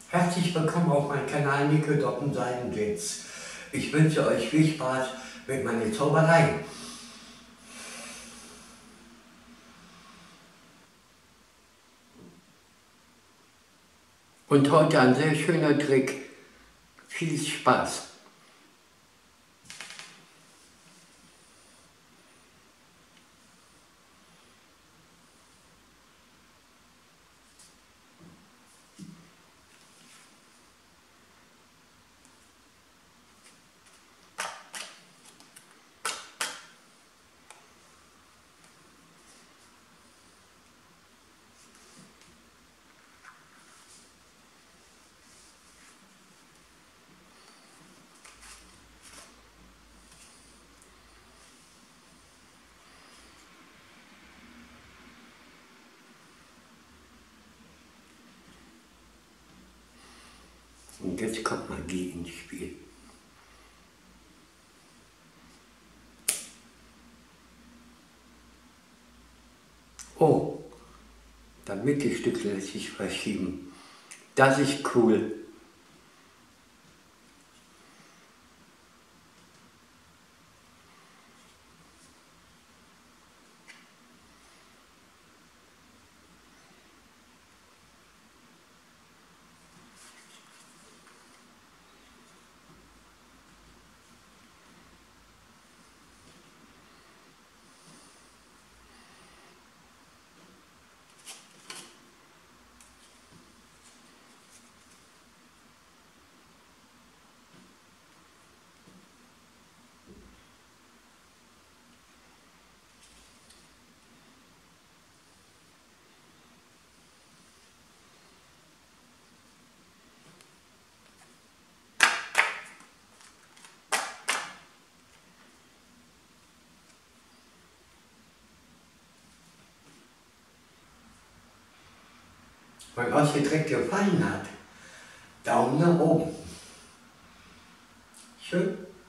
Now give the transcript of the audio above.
Herzlich willkommen auf meinem Kanal Nico Doppen Seidenwitz. Ich wünsche euch viel Spaß mit meiner Zauberei. Und heute ein sehr schöner Trick. Viel Spaß! Und jetzt kommt Magie ins Spiel. Oh, das Mittelstück lässt sich verschieben. Das ist cool. Wenn euch der Trick gefallen hat, Daumen nach oben. Schön.